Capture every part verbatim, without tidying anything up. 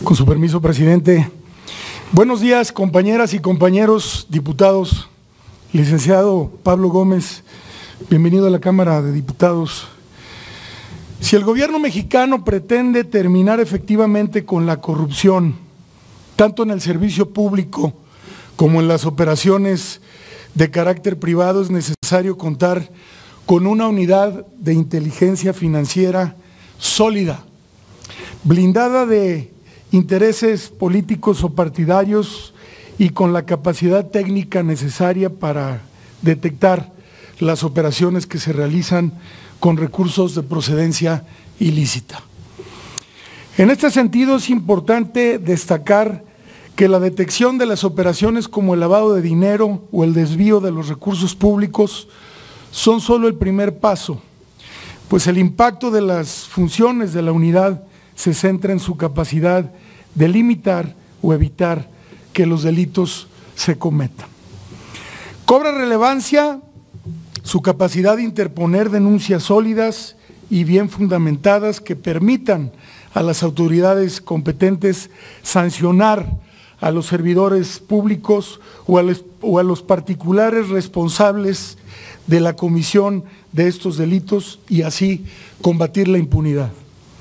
Con su permiso, presidente. Buenos días, compañeras y compañeros diputados. Licenciado Pablo Gómez, bienvenido a la Cámara de Diputados. Si el gobierno mexicano pretende terminar efectivamente con la corrupción, tanto en el servicio público como en las operaciones de carácter privado, es necesario contar con una unidad de inteligencia financiera sólida, blindada de intereses políticos o partidarios y con la capacidad técnica necesaria para detectar las operaciones que se realizan con recursos de procedencia ilícita. En este sentido, es importante destacar que la detección de las operaciones como el lavado de dinero o el desvío de los recursos públicos son solo el primer paso, pues el impacto de las funciones de la unidad se centra en su capacidad de limitar o evitar que los delitos se cometan. Cobra relevancia su capacidad de interponer denuncias sólidas y bien fundamentadas que permitan a las autoridades competentes sancionar a los servidores públicos o a los, o a los particulares responsables de la comisión de estos delitos y así combatir la impunidad.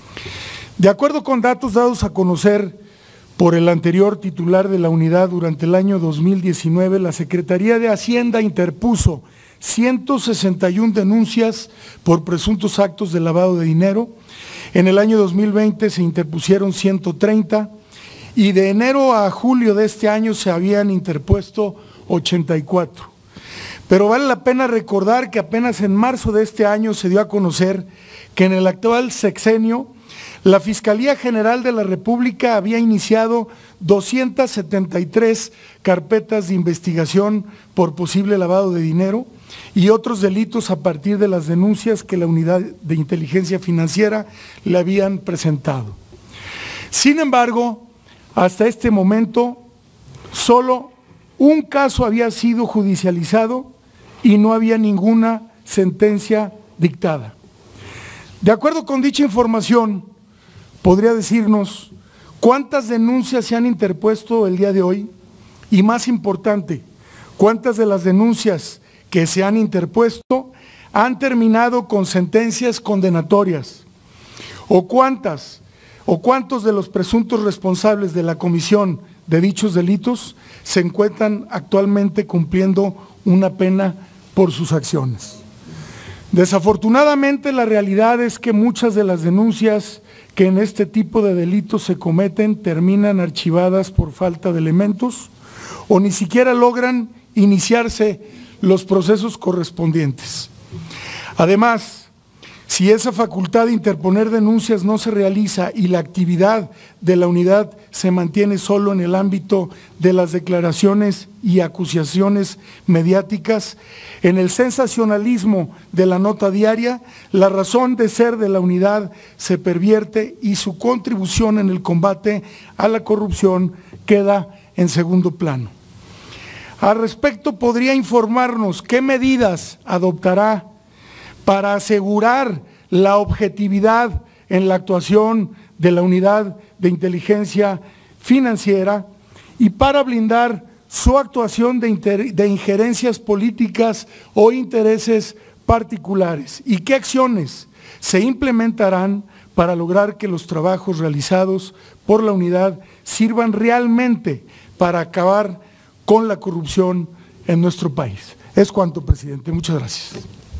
De acuerdo con datos dados a conocer por el anterior titular de la unidad, durante el año dos mil diecinueve, la Secretaría de Hacienda interpuso ciento sesenta y una denuncias por presuntos actos de lavado de dinero. En el año dos mil veinte se interpusieron ciento treinta y de enero a julio de este año se habían interpuesto ochenta y cuatro. Pero vale la pena recordar que apenas en marzo de este año se dio a conocer que en el actual sexenio la Fiscalía General de la República había iniciado doscientas setenta y tres carpetas de investigación por posible lavado de dinero y otros delitos a partir de las denuncias que la Unidad de Inteligencia Financiera le habían presentado. Sin embargo, hasta este momento, solo un caso había sido judicializado y no había ninguna sentencia dictada. De acuerdo con dicha información, ¿podría decirnos cuántas denuncias se han interpuesto el día de hoy? Y más importante, ¿cuántas de las denuncias que se han interpuesto han terminado con sentencias condenatorias? ¿O cuántas o cuántos de los presuntos responsables de la comisión de dichos delitos se encuentran actualmente cumpliendo una pena por sus acciones? Desafortunadamente, la realidad es que muchas de las denuncias que en este tipo de delitos se cometen terminan archivadas por falta de elementos o ni siquiera logran iniciarse los procesos correspondientes. Además, si esa facultad de interponer denuncias no se realiza y la actividad de la unidad se mantiene solo en el ámbito de las declaraciones y acusaciones mediáticas, en el sensacionalismo de la nota diaria, la razón de ser de la unidad se pervierte y su contribución en el combate a la corrupción queda en segundo plano. Al respecto, ¿podría informarnos qué medidas adoptará para asegurar la objetividad en la actuación de la Unidad de Inteligencia Financiera y para blindar su actuación de, de injerencias políticas o intereses particulares? ¿Y qué acciones se implementarán para lograr que los trabajos realizados por la unidad sirvan realmente para acabar con la corrupción en nuestro país? Es cuanto, presidente. Muchas gracias.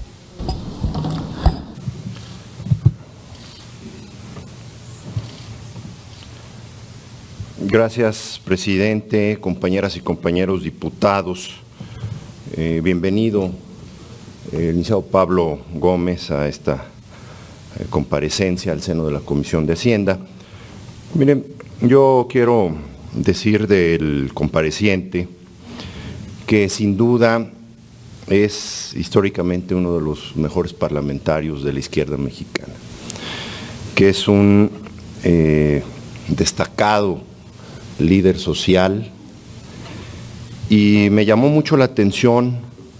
Gracias, presidente, compañeras y compañeros diputados. Eh, bienvenido, eh, el licenciado Pablo Gómez, a esta eh, comparecencia al seno de la Comisión de Hacienda. Miren, yo quiero decir del compareciente que sin duda es históricamente uno de los mejores parlamentarios de la izquierda mexicana, que es un eh, destacado líder social, y me llamó mucho la atención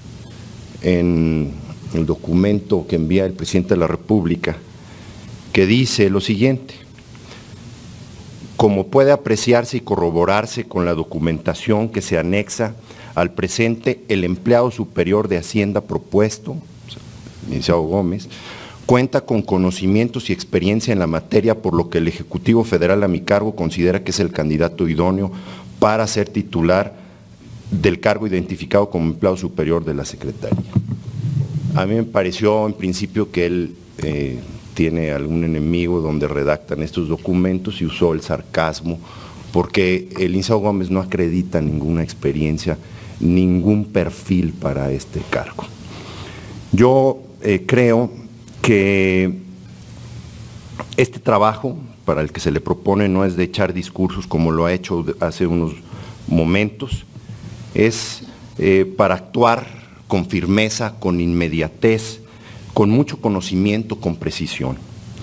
en el documento que envía el presidente de la República, que dice lo siguiente: como puede apreciarse y corroborarse con la documentación que se anexa al presente, el empleado superior de Hacienda propuesto, licenciado Gómez, cuenta con conocimientos y experiencia en la materia, por lo que el Ejecutivo Federal a mi cargo considera que es el candidato idóneo para ser titular del cargo identificado como empleado superior de la Secretaría. A mí me pareció en principio que él eh, tiene algún enemigo donde redactan estos documentos y usó el sarcasmo, porque el licenciado Gómez no acredita ninguna experiencia, ningún perfil para este cargo. Yo eh, creo que este trabajo para el que se le propone no es de echar discursos como lo ha hecho hace unos momentos, es eh, para actuar con firmeza, con inmediatez, con mucho conocimiento, con precisión.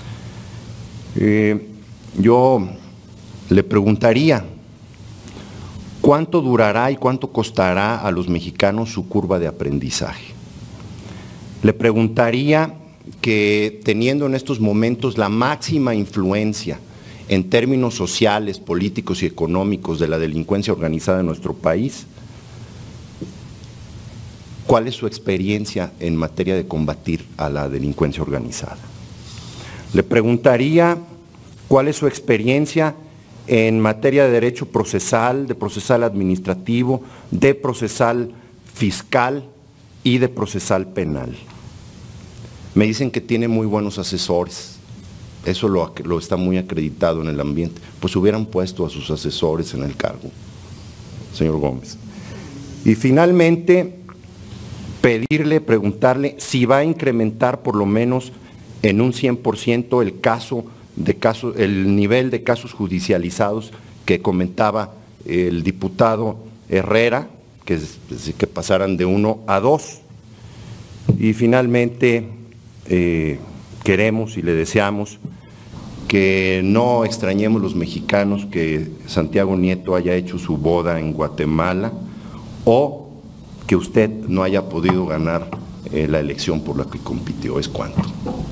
Eh, yo le preguntaría, ¿cuánto durará y cuánto costará a los mexicanos su curva de aprendizaje? Le preguntaría que, teniendo en estos momentos la máxima influencia en términos sociales, políticos y económicos de la delincuencia organizada en nuestro país, ¿cuál es su experiencia en materia de combatir a la delincuencia organizada? Le preguntaría cuál es su experiencia en materia de derecho procesal, de procesal administrativo, de procesal fiscal y de procesal penal. Me dicen que tiene muy buenos asesores, eso lo, lo está muy acreditado en el ambiente, pues hubieran puesto a sus asesores en el cargo, señor Gómez. Y finalmente, pedirle, preguntarle si va a incrementar por lo menos en un cien por ciento el caso de casos, el nivel de casos judicializados que comentaba el diputado Herrera, que, es, que pasaran de uno a dos. Y finalmente eh, queremos y le deseamos que no extrañemos los mexicanos que Santiago Nieto haya hecho su boda en Guatemala o que usted no haya podido ganar eh, la elección por la que compitió. Es cuanto.